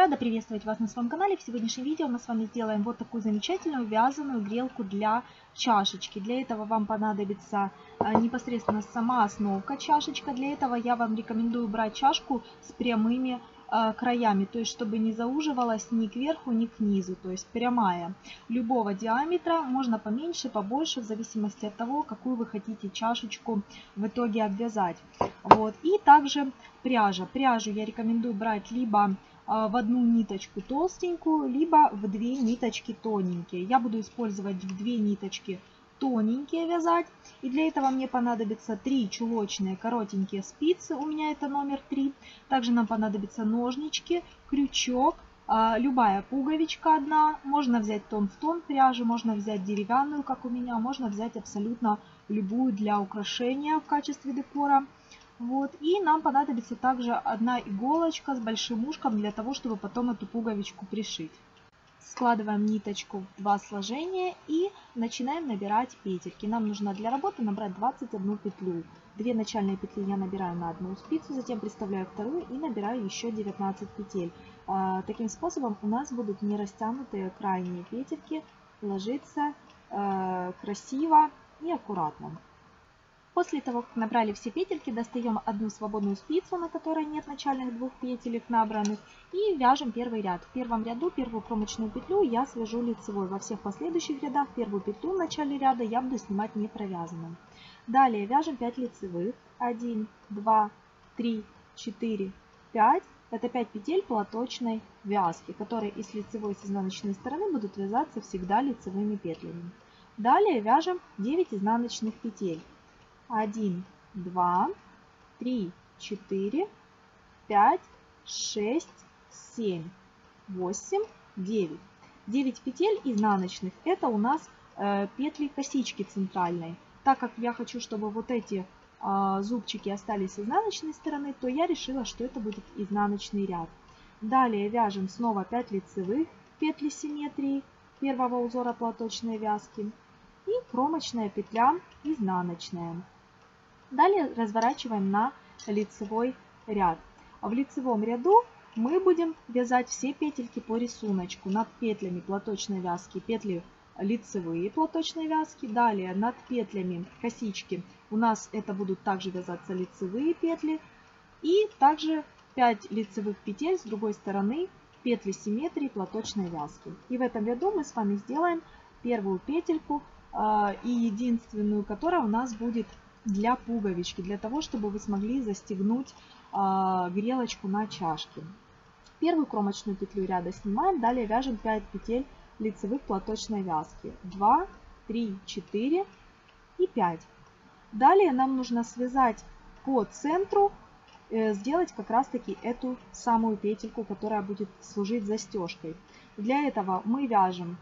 Рада приветствовать вас на своем канале. В сегодняшнем видео мы с вами сделаем вот такую замечательную вязаную грелку для чашечки. Для этого вам понадобится непосредственно сама основка чашечка. Для этого я вам рекомендую брать чашку с прямыми краями, то есть чтобы не зауживалась ни кверху, ни к низу, то есть прямая любого диаметра, можно поменьше, побольше, в зависимости от того, какую вы хотите чашечку в итоге обвязать. Вот. И также пряжа. Пряжу я рекомендую брать либо в одну ниточку толстенькую, либо в две ниточки тоненькие. Я буду использовать в две ниточки тоненькие вязать. И для этого мне понадобится 3 чулочные коротенькие спицы. У меня это номер 3. Также нам понадобятся ножнички, крючок, любая пуговичка одна. Можно взять тон в тон пряжу, можно взять деревянную, как у меня. Можно взять абсолютно любую для украшения в качестве декора. Вот. И нам понадобится также одна иголочка с большим ушком для того, чтобы потом эту пуговичку пришить. Складываем ниточку в 2 сложения и начинаем набирать петельки. Нам нужно для работы набрать 21 петлю. 2 начальные петли я набираю на одну спицу, затем приставляю вторую и набираю еще 19 петель. Таким способом у нас будут не растянутые крайние петельки, ложиться красиво и аккуратно. После того, как набрали все петельки, достаем одну свободную спицу, на которой нет начальных 2 петелек набранных, и вяжем первый ряд. В первом ряду первую кромочную петлю я свяжу лицевой. Во всех последующих рядах первую петлю в начале ряда я буду снимать не провязанной. Далее вяжем 5 лицевых. 1, 2, 3, 4, 5. Это 5 петель платочной вязки, которые и с лицевой, и с изнаночной стороны будут вязаться всегда лицевыми петлями. Далее вяжем 9 изнаночных петель. 1, 2, 3, 4, 5, 6, 7, 8, 9. 9 петель изнаночных – это у нас петли косички центральной. Так как я хочу, чтобы вот эти зубчики остались с изнаночной стороны, то я решила, что это будет изнаночный ряд. Далее вяжем снова 5 лицевых петли симметрии первого узора платочной вязки и кромочная петля изнаночная. Далее разворачиваем на лицевой ряд. В лицевом ряду мы будем вязать все петельки по рисунку. Над петлями платочной вязки петли лицевые платочной вязки. Далее над петлями косички у нас это будут также вязаться лицевые петли. И также 5 лицевых петель с другой стороны петли симметрии платочной вязки. И в этом ряду мы с вами сделаем первую петельку и единственную, которая у нас будет для пуговички, для того, чтобы вы смогли застегнуть грелочку на чашке. Первую кромочную петлю ряда снимаем, далее вяжем 5 петель лицевых платочной вязки. 2, 3, 4 и 5. Далее нам нужно связать по центру, сделать как раз таки эту самую петельку, которая будет служить застежкой. Для этого мы вяжем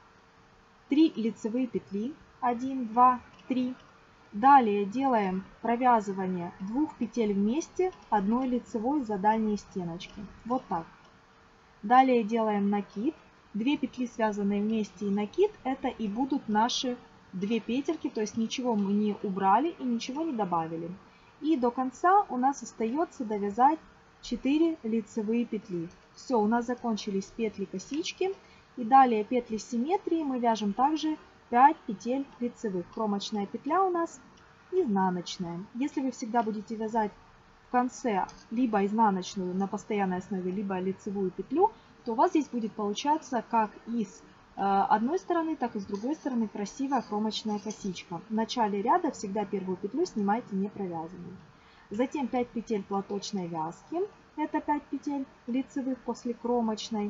3 лицевые петли. 1, 2, 3. Далее делаем провязывание 2 петель вместе, одной лицевой за дальние стеночки. Вот так. Далее делаем накид. 2 петли связанные вместе и накид, это и будут наши 2 петельки, то есть ничего мы не убрали и ничего не добавили. И до конца у нас остается довязать 4 лицевые петли. Все, у нас закончились петли косички. И далее петли симметрии мы вяжем также 5 петель лицевых. Кромочная петля у нас изнаночная. Если вы всегда будете вязать в конце либо изнаночную на постоянной основе, либо лицевую петлю, то у вас здесь будет получаться как и с одной стороны, так и с другой стороны красивая кромочная косичка. В начале ряда всегда первую петлю снимайте не провязанной. Затем 5 петель платочной вязки. Это 5 петель лицевых после кромочной.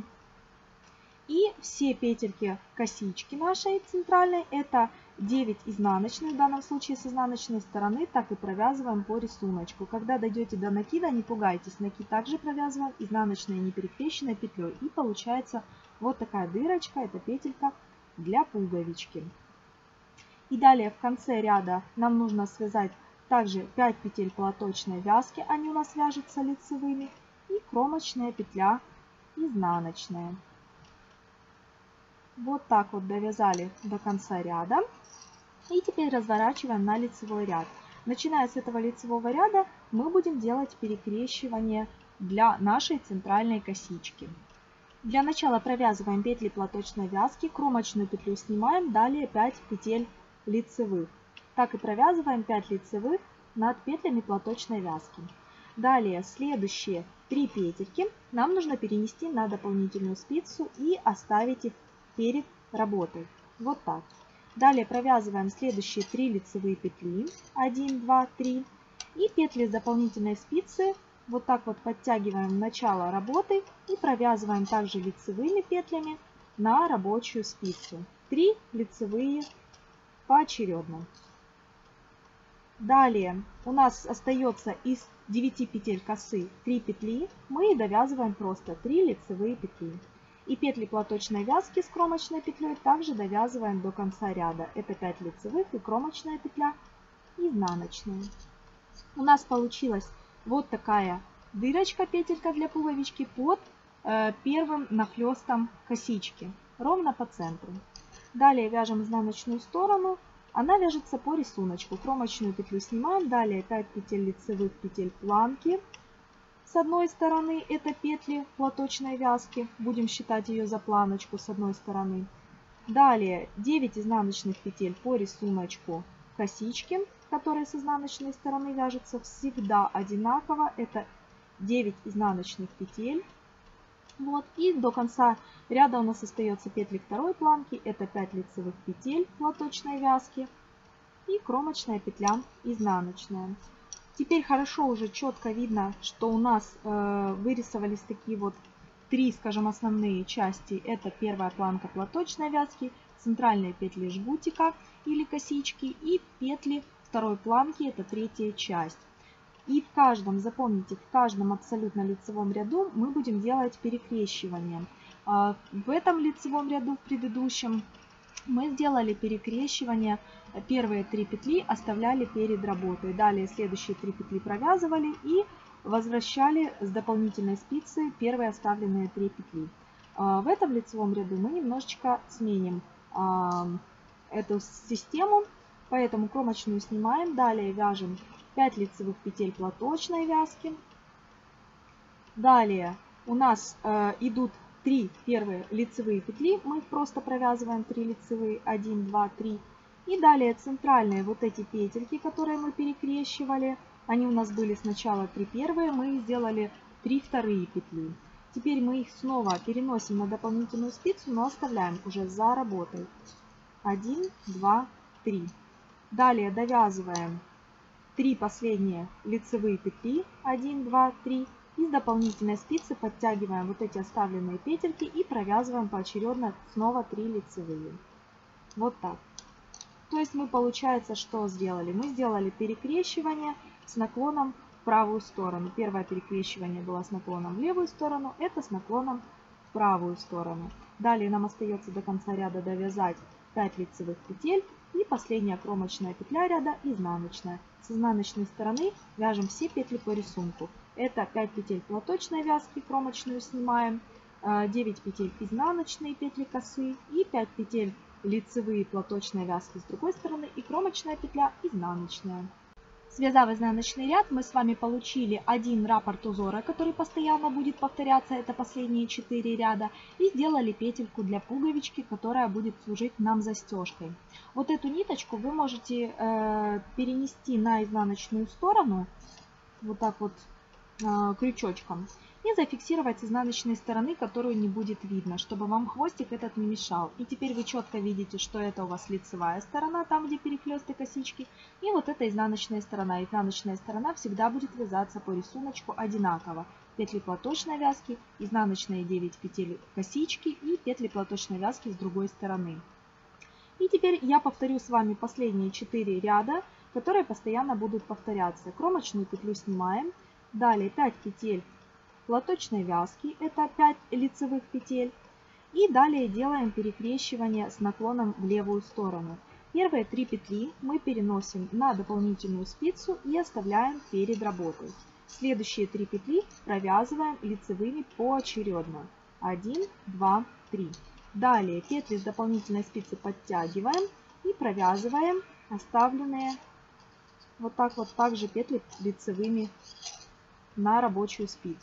И все петельки косички нашей центральной, это 9 изнаночных, в данном случае с изнаночной стороны, так и провязываем по рисунку. Когда дойдете до накида, не пугайтесь, накид также провязываем изнаночной не перекрещенной петлей. И получается вот такая дырочка, это петелька для пуговички. И далее в конце ряда нам нужно связать также 5 петель платочной вязки, они у нас вяжутся лицевыми, и кромочная петля изнаночная. Вот так вот довязали до конца ряда. И теперь разворачиваем на лицевой ряд. Начиная с этого лицевого ряда мы будем делать перекрещивание для нашей центральной косички. Для начала провязываем петли платочной вязки, кромочную петлю снимаем, далее 5 петель лицевых. Так и провязываем 5 лицевых над петлями платочной вязки. Далее следующие 3 петельки нам нужно перенести на дополнительную спицу и оставить их перед работой. Вот так. Далее провязываем следующие 3 лицевые петли. 1, 2, 3. И петли с дополнительной спицы вот так вот подтягиваем в начало работы и провязываем также лицевыми петлями на рабочую спицу. 3 лицевые поочередно. Далее у нас остается из 9 петель косы 3 петли. Мы довязываем просто 3 лицевые петли. И петли платочной вязки с кромочной петлей также довязываем до конца ряда. Это 5 лицевых и кромочная петля, изнаночная. У нас получилась вот такая дырочка, петелька для пуговички под первым нахлестом косички, ровно по центру. Далее вяжем изнаночную сторону, она вяжется по рисунку. Кромочную петлю снимаем, далее 5 петель лицевых, петель планки. С одной стороны это петли платочной вязки, будем считать ее за планочку с одной стороны. Далее 9 изнаночных петель по рисунку косички, которые с изнаночной стороны вяжутся всегда одинаково. Это 9 изнаночных петель. Вот. И до конца ряда у нас остается петли второй планки. Это 5 лицевых петель платочной вязки и кромочная петля изнаночная. Теперь хорошо уже четко видно, что у нас вырисовались такие вот 3, скажем, основные части. Это первая планка платочной вязки, центральные петли жгутика или косички и петли второй планки, это третья часть. И в каждом, запомните, в каждом абсолютно лицевом ряду мы будем делать перекрещивание. В этом лицевом ряду, в предыдущем, мы сделали перекрещивание. Первые 3 петли оставляли перед работой. Далее следующие 3 петли провязывали и возвращали с дополнительной спицы первые оставленные 3 петли. В этом лицевом ряду мы немножечко сменим эту систему. Поэтому кромочную снимаем. Далее вяжем 5 лицевых петель платочной вязки. Далее у нас идут 3 первые лицевые петли. Мы их просто провязываем 3 лицевые. 1, 2, 3. И далее центральные вот эти петельки, которые мы перекрещивали. Они у нас были сначала 3 первые. Мы сделали 3 вторые петли. Теперь мы их снова переносим на дополнительную спицу, но оставляем уже за работой. 1, 2, 3. Далее довязываем 3 последние лицевые петли. 1, 2, 3. И с дополнительной спицы подтягиваем вот эти оставленные петельки и провязываем поочередно снова 3 лицевые. Вот так. То есть мы, получается, что сделали? Мы сделали перекрещивание с наклоном в правую сторону. Первое перекрещивание было с наклоном в левую сторону, это с наклоном в правую сторону. Далее нам остается до конца ряда довязать 5 лицевых петель и последняя кромочная петля ряда изнаночная. С изнаночной стороны вяжем все петли по рисунку. Это 5 петель платочной вязки, кромочную снимаем, 9 петель изнаночные петли косы и 5 петель лицевые платочной вязки с другой стороны и кромочная петля изнаночная. Связав изнаночный ряд, мы с вами получили один раппорт узора, который постоянно будет повторяться, это последние 4 ряда, и сделали петельку для пуговички, которая будет служить нам застежкой. Вот эту ниточку вы можете перенести на изнаночную сторону, вот так вот крючочком, и зафиксировать с изнаночной стороны, которую не будет видно, чтобы вам хвостик этот не мешал. И теперь вы четко видите, что это у вас лицевая сторона, там где перехлесты косички, и вот эта изнаночная сторона. Изнаночная сторона всегда будет вязаться по рисунку одинаково. Петли платочной вязки, изнаночные 9 петель косички и петли платочной вязки с другой стороны. И теперь я повторю с вами последние 4 ряда, которые постоянно будут повторяться. Кромочную петлю снимаем, далее 5 петель платочной вязки, это 5 лицевых петель. И далее делаем перекрещивание с наклоном в левую сторону. Первые 3 петли мы переносим на дополнительную спицу и оставляем перед работой. Следующие 3 петли провязываем лицевыми поочередно. 1, 2, 3. Далее петли с дополнительной спицы подтягиваем и провязываем оставленные вот так вот также петли лицевыми на рабочую спицу.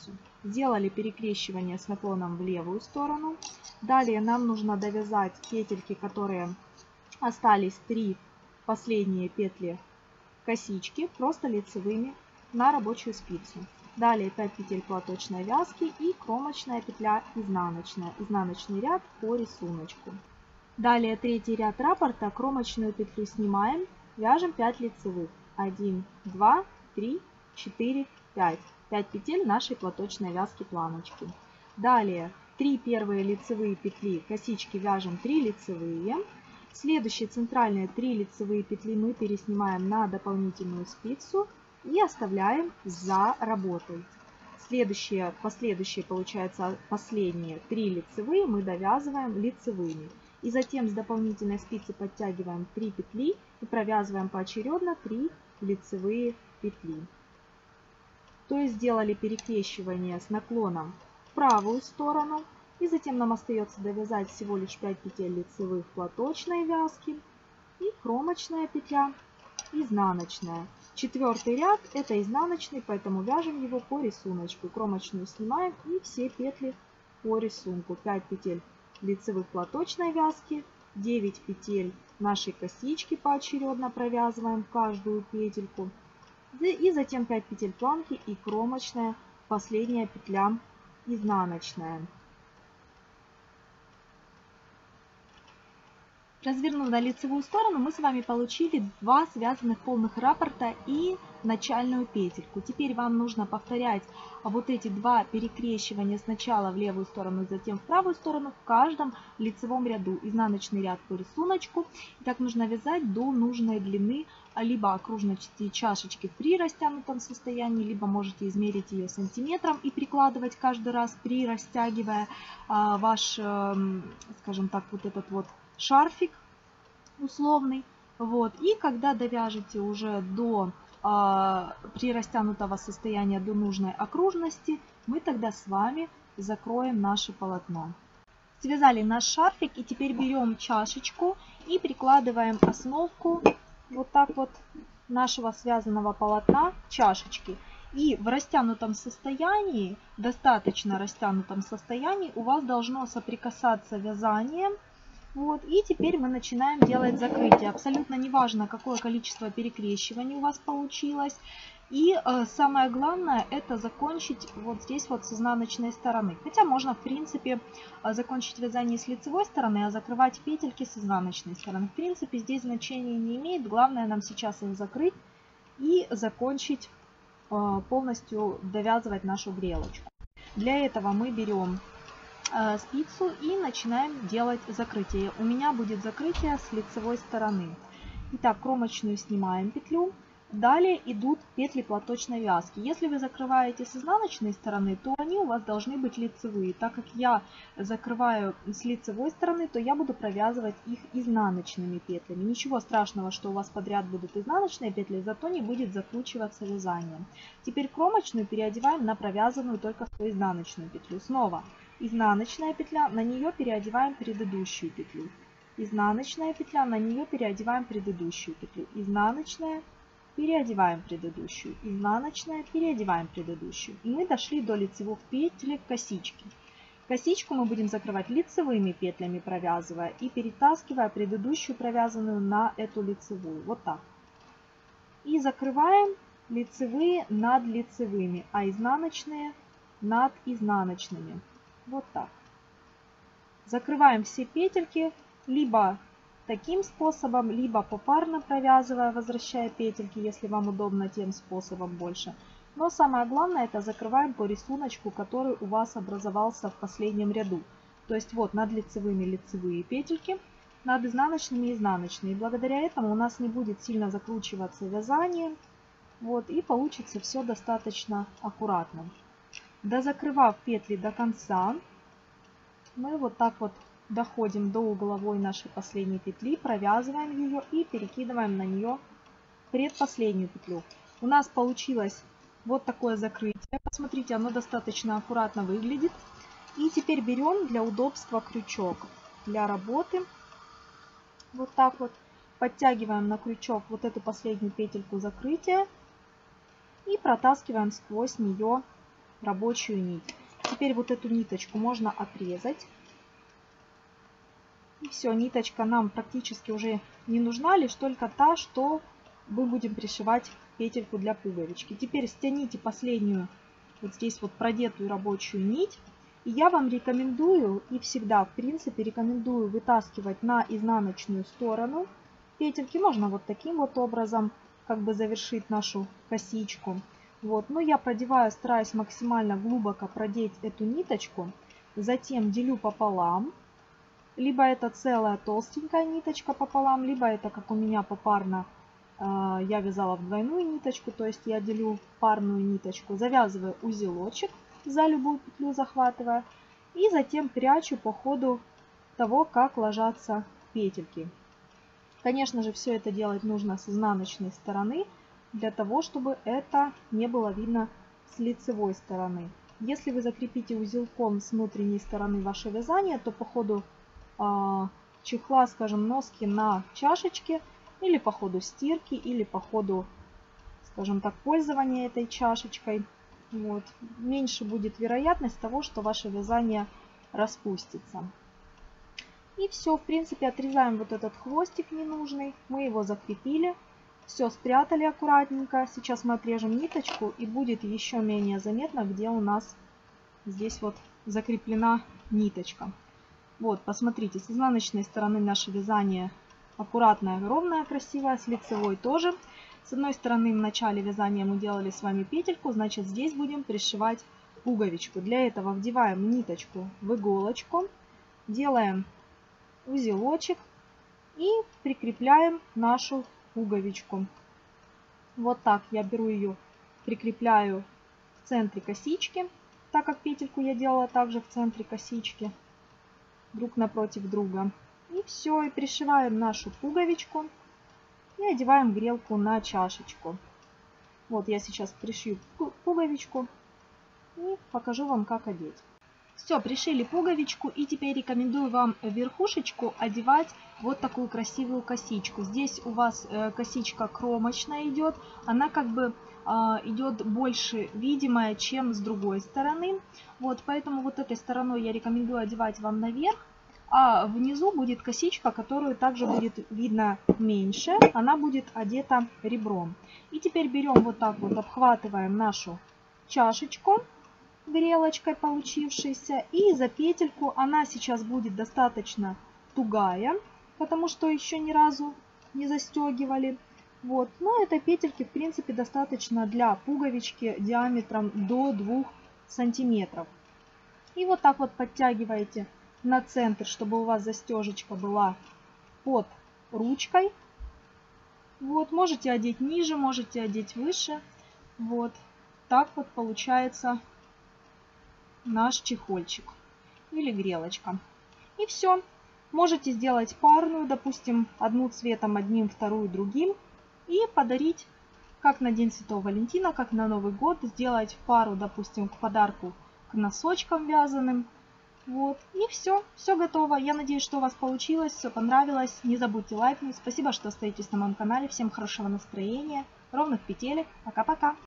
Сделали перекрещивание с наклоном в левую сторону. Далее нам нужно довязать петельки, которые остались, 3 последние петли косички, просто лицевыми на рабочую спицу. Далее 5 петель платочной вязки и кромочная петля изнаночная. Изнаночный ряд по рисунку. Далее третий ряд раппорта, кромочную петлю снимаем, вяжем 5 лицевых. 1, 2, 3, 4, 5. 5 петель нашей платочной вязки планочки. Далее 3 первые лицевые петли косички вяжем 3 лицевые. Следующие центральные 3 лицевые петли мы переснимаем на дополнительную спицу и оставляем за работой. Последующие, получается, последние 3 лицевые мы довязываем лицевыми. И затем с дополнительной спицы подтягиваем 3 петли и провязываем поочередно 3 лицевые петли. То есть сделали перекрещивание с наклоном в правую сторону. И затем нам остается довязать всего лишь 5 петель лицевых платочной вязки и кромочная петля изнаночная. Четвертый ряд это изнаночный, поэтому вяжем его по рисунку. Кромочную снимаем и все петли по рисунку. 5 петель лицевых платочной вязки, 9 петель нашей косички поочередно провязываем каждую петельку. И затем 5 петель планки и кромочная, последняя петля изнаночная. Развернув на лицевую сторону, мы с вами получили 2 связанных полных раппорта и начальную петельку. Теперь вам нужно повторять вот эти 2 перекрещивания сначала в левую сторону, затем в правую сторону в каждом лицевом ряду. Изнаночный ряд по рисунку. И так нужно вязать до нужной длины либо окружности чашечки при растянутом состоянии, либо можете измерить ее сантиметром и прикладывать каждый раз, при растягивая ваш, скажем так, вот этот вот шарфик условный. Вот. И когда довяжете уже до при растянутого состояния до нужной окружности, мы тогда с вами закроем наше полотно. Связали наш шарфик и теперь берем чашечку и прикладываем основку вот так вот нашего связанного полотна к чашечке. И в растянутом состоянии, достаточно растянутом состоянии, у вас должно соприкасаться вязание. Вот, и теперь мы начинаем делать закрытие. Абсолютно не важно, какое количество перекрещиваний у вас получилось. И самое главное, это закончить вот здесь вот с изнаночной стороны. Хотя можно, в принципе, закончить вязание с лицевой стороны, а закрывать петельки с изнаночной стороны. В принципе, здесь значения не имеет. Главное нам сейчас их закрыть и закончить, полностью довязывать нашу грелочку. Для этого мы берем спицу и начинаем делать закрытие. У меня будет закрытие с лицевой стороны. Итак, кромочную снимаем петлю. Далее идут петли платочной вязки. Если вы закрываете с изнаночной стороны, то они у вас должны быть лицевые. Так как я закрываю с лицевой стороны, то я буду провязывать их изнаночными петлями. Ничего страшного, что у вас подряд будут изнаночные петли, зато не будет закручиваться вязание. Теперь кромочную переодеваем на провязанную только что изнаночную петлю. Снова изнаночная петля, на нее переодеваем предыдущую петлю. Изнаночная петля, на нее переодеваем предыдущую петлю. Изнаночная, переодеваем предыдущую. Изнаночная, переодеваем предыдущую. И мы дошли до лицевых петель косички. Косичку мы будем закрывать лицевыми петлями, провязывая и перетаскивая предыдущую провязанную на эту лицевую. Вот так. И закрываем лицевые над лицевыми, а изнаночные над изнаночными. Вот так. Закрываем все петельки либо таким способом, либо попарно провязывая, возвращая петельки, если вам удобно тем способом больше. Но самое главное, это закрываем по рисунку, который у вас образовался в последнем ряду. То есть вот над лицевыми лицевые петельки, над изнаночными изнаночные. И благодаря этому у нас не будет сильно закручиваться вязание. Вот, и получится все достаточно аккуратно. Дозакрывав петли до конца, мы вот так вот доходим до угловой нашей последней петли, провязываем ее и перекидываем на нее предпоследнюю петлю. У нас получилось вот такое закрытие. Посмотрите, оно достаточно аккуратно выглядит. И теперь берем для удобства крючок для работы. Вот так вот подтягиваем на крючок вот эту последнюю петельку закрытия и протаскиваем сквозь нее рабочую нить. Теперь вот эту ниточку можно отрезать. И все, ниточка нам практически уже не нужна, лишь только та, что мы будем пришивать петельку для пуговички. Теперь стяните последнюю, вот здесь вот продетую рабочую нить. И я вам рекомендую, и всегда в принципе рекомендую вытаскивать на изнаночную сторону петельки. Можно вот таким вот образом как бы завершить нашу косичку. Вот, но я продеваю, стараюсь максимально глубоко продеть эту ниточку. Затем делю пополам. Либо это целая толстенькая ниточка пополам, либо это, как у меня попарно, я вязала в двойную ниточку, то есть я делю парную ниточку, завязываю узелочек, за любую петлю захватывая, и затем прячу по ходу того, как ложатся петельки. Конечно же, все это делать нужно с изнаночной стороны, для того, чтобы это не было видно с лицевой стороны. Если вы закрепите узелком с внутренней стороны ваше вязание, то по ходу чехла, скажем, носки на чашечке, или по ходу стирки, или по ходу, скажем так, пользования этой чашечкой, вот, меньше будет вероятность того, что ваше вязание распустится. И все, в принципе, отрезаем вот этот хвостик ненужный, мы его закрепили, все спрятали аккуратненько. Сейчас мы отрежем ниточку, и будет еще менее заметно, где у нас здесь вот закреплена ниточка. Вот, посмотрите, с изнаночной стороны наше вязание аккуратное, ровное, красивое, с лицевой тоже. С одной стороны в начале вязания мы делали с вами петельку, значит здесь будем пришивать пуговичку. Для этого вдеваем ниточку в иголочку, делаем узелочек и прикрепляем нашу пуговичку. Вот так я беру ее, прикрепляю в центре косички, так как петельку я делала также в центре косички, друг напротив друга. И все, и пришиваем нашу пуговичку и одеваем грелку на чашечку. Вот я сейчас пришью пуговичку и покажу вам, как одеть. Все, пришили пуговичку, и теперь рекомендую вам верхушечку одевать вот такую красивую косичку. Здесь у вас косичка кромочная идет, она как бы идет больше видимая, чем с другой стороны. Вот, поэтому вот этой стороной я рекомендую одевать вам наверх, а внизу будет косичка, которую также будет видно меньше, она будет одета ребром. И теперь берем вот так вот, обхватываем нашу чашечку грелочкой получившейся, и за петельку, она сейчас будет достаточно тугая, потому что еще ни разу не застегивали. Вот, но этой петельки в принципе достаточно для пуговички диаметром до 2 сантиметров. И вот так вот подтягиваете на центр, чтобы у вас застежечка была под ручкой. Вот, можете одеть ниже, можете одеть выше. Вот так вот получается наш чехольчик или грелочка. И все. Можете сделать парную, допустим, одну цветом одним, вторую другим, и подарить как на День Святого Валентина, как на Новый год, сделать пару, допустим, к подарку к носочкам вязаным. Вот, и все, все готово. Я надеюсь, что у вас получилось, все понравилось. Не забудьте лайкнуть. Спасибо, что остаетесь на моем канале. Всем хорошего настроения, ровных петелек. Пока-пока.